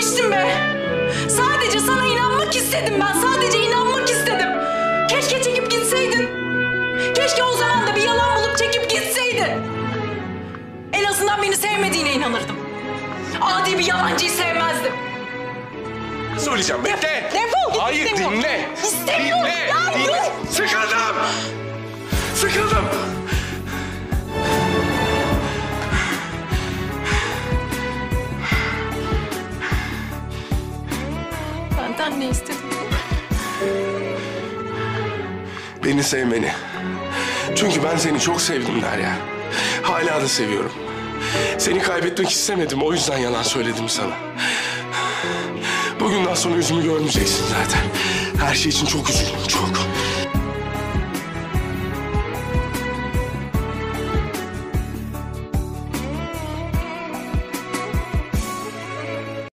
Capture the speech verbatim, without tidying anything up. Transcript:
vazgeçtim be. Sadece sana inanmak istedim ben. Sadece inanmak istedim. Keşke çekip gitseydin. Keşke o zaman da bir yalan bulup çekip gitseydin. En azından beni sevmediğine inanırdım. Adi bir yalancıyı sevmezdim. Söyleyeceğim, bekle. Defol git, Hayır, istemiyorum. dinle. İstemiyorum. Dinle, Ya, dinle. dur. Sıkıldım. Sıkıldım. Benden ne istedin? Beni sevmeni. Çünkü ben seni çok sevdim Derya. Hala da seviyorum. Seni kaybetmek istemedim. O yüzden yalan söyledim sana. Bugünden sonra yüzümü görmeyeceksin zaten. Her şey için çok üzüldüm, çok.